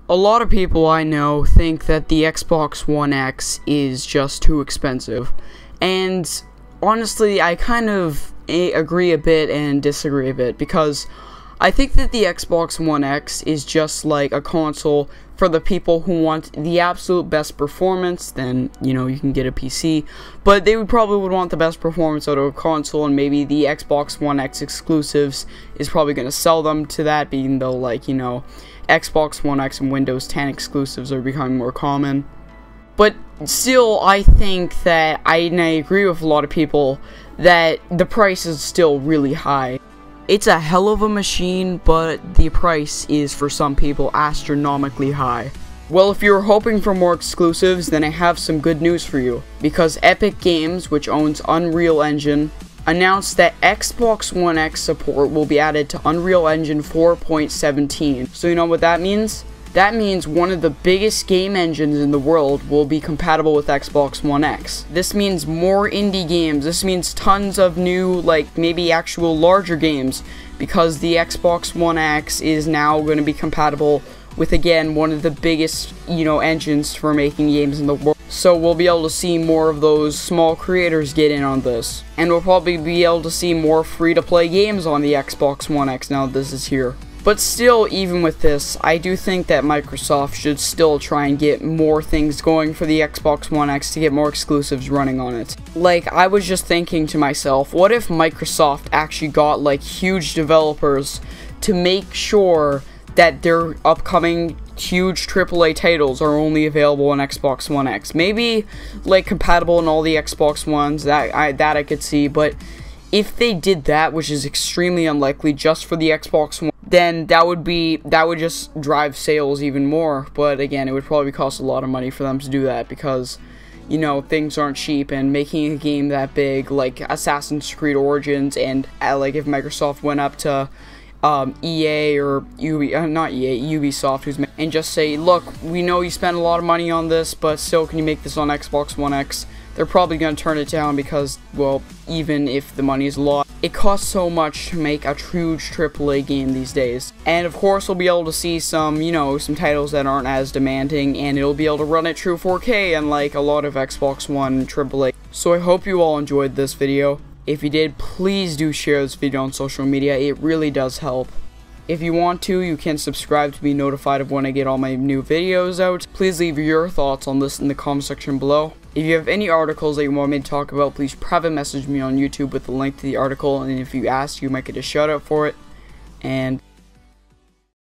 A lot of people I know think that the Xbox One X is just too expensive, and honestly I kind of agree a bit and disagree a bit, because I think that the Xbox One X is just like a console for the people who want the absolute best performance. Then, you know, you can get a PC, but they would want the best performance out of a console, and maybe the Xbox One X exclusives is probably going to sell them to that, being though, like, you know, Xbox One X and Windows 10 exclusives are becoming more common. But still, I think that and I agree with a lot of people that the price is still really high. It's a hell of a machine, but the price is, for some people, astronomically high. Well, if you're hoping for more exclusives, then I have some good news for you, because Epic Games, which owns Unreal Engine, announced that Xbox One X support will be added to Unreal Engine 4.17. So you know what that means? That means one of the biggest game engines in the world will be compatible with Xbox One X. This means more indie games. This means tons of new, like, maybe actual larger games, because the Xbox One X is now going to be compatible with, again, one of the biggest, you know, engines for making games in the world. So we'll be able to see more of those small creators get in on this. And we'll probably be able to see more free-to-play games on the Xbox One X now that this is here. But still, even with this, I do think that Microsoft should still try and get more things going for the Xbox One X to get more exclusives running on it. Like, I was just thinking to myself, what if Microsoft actually got, like, huge developers to make sure that their upcoming huge AAA titles are only available on Xbox One X? Maybe, like, compatible in all the Xbox Ones, that I could see, but if they did that, which is extremely unlikely, just for the Xbox One, then that would just drive sales even more. But again, it would probably cost a lot of money for them to do that, because, you know, things aren't cheap, and making a game that big, like Assassin's Creed Origins, and like if Microsoft went up to EA or Ubisoft, and just say, look, we know you spent a lot of money on this, but still, can you make this on Xbox One X? They're probably going to turn it down, because, well, even if the money is a lot, it costs so much to make a huge AAA game these days. And of course, we'll be able to see some, you know, some titles that aren't as demanding, and it'll be able to run at true 4K, unlike a lot of Xbox One AAA. So I hope you all enjoyed this video. If you did, please do share this video on social media. It really does help. If you want to, you can subscribe to be notified of when I get all my new videos out. Please leave your thoughts on this in the comment section below. If you have any articles that you want me to talk about, please private message me on YouTube with the link to the article, and if you ask, you might get a shout out for it. And